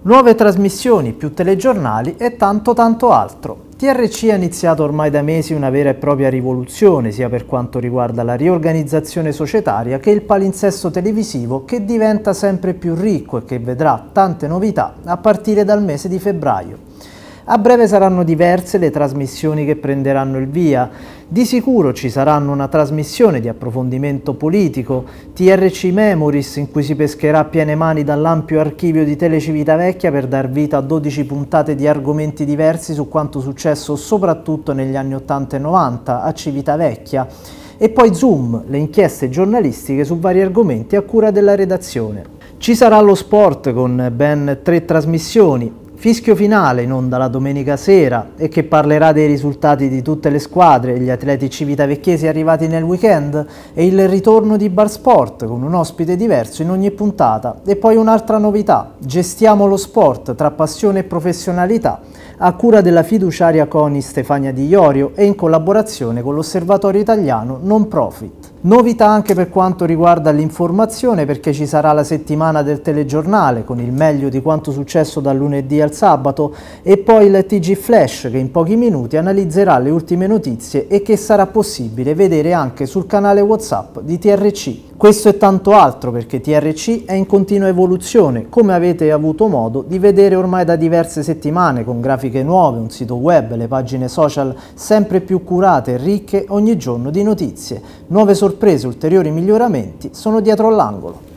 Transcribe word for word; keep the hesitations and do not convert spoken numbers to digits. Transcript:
Nuove trasmissioni, più telegiornali e tanto tanto altro. T R C ha iniziato ormai da mesi una vera e propria rivoluzione, sia per quanto riguarda la riorganizzazione societaria che il palinsesto televisivo, che diventa sempre più ricco e che vedrà tante novità a partire dal mese di febbraio. A breve saranno diverse le trasmissioni che prenderanno il via. Di sicuro ci saranno una trasmissione di approfondimento politico, T R C Memories, in cui si pescherà a piene mani dall'ampio archivio di Telecivitavecchia per dar vita a dodici puntate di argomenti diversi su quanto successo soprattutto negli anni ottanta e novanta a Civitavecchia. E poi Zoom, le inchieste giornalistiche su vari argomenti a cura della redazione. Ci sarà lo sport con ben tre trasmissioni. Fischio finale in onda la domenica sera e che parlerà dei risultati di tutte le squadre, gli atleti civitavecchiesi arrivati nel weekend e il ritorno di Bar Sport con un ospite diverso in ogni puntata. E poi un'altra novità, gestiamo lo sport tra passione e professionalità a cura della fiduciaria CONI Stefania Di Iorio e in collaborazione con l'Osservatorio Italiano Non Profit. Novità anche per quanto riguarda l'informazione, perché ci sarà la settimana del telegiornale con il meglio di quanto successo dal lunedì al sabato e poi il T G Flash che in pochi minuti analizzerà le ultime notizie e che sarà possibile vedere anche sul canale WhatsApp di T R C. Questo e tanto altro perché T R C è in continua evoluzione, come avete avuto modo di vedere ormai da diverse settimane, con grafiche nuove, un sito web, le pagine social sempre più curate e ricche ogni giorno di notizie. Nuove sorprese, ulteriori miglioramenti sono dietro l'angolo.